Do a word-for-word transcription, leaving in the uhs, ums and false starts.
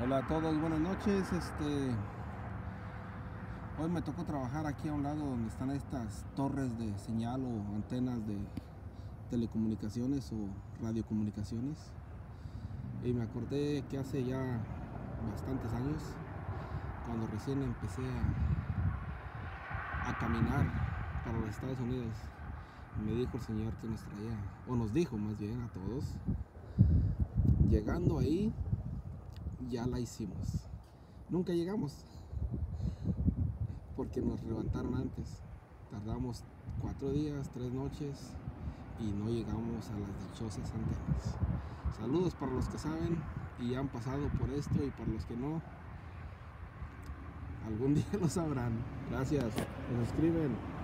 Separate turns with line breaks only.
Hola a todos, buenas noches. Este, hoy me tocó trabajar aquí a un lado donde están estas torres de señal o antenas de telecomunicaciones o radiocomunicaciones. Y me acordé que hace ya bastantes años, cuando recién empecé a, a caminar para los Estados Unidos, me dijo el Señor que nos traía, o nos dijo más bien a todos, llegando ahí, ya la hicimos. Nunca llegamos porque nos levantaron antes. Tardamos cuatro días, tres noches y no llegamos a las dichosas antenas. Saludos para los que saben y han pasado por esto, y para los que no, algún día lo sabrán. Gracias, nos escriben.